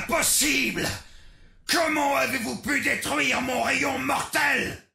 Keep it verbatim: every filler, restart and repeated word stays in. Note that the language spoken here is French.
Impossible! Comment avez-vous pu détruire mon rayon mortel?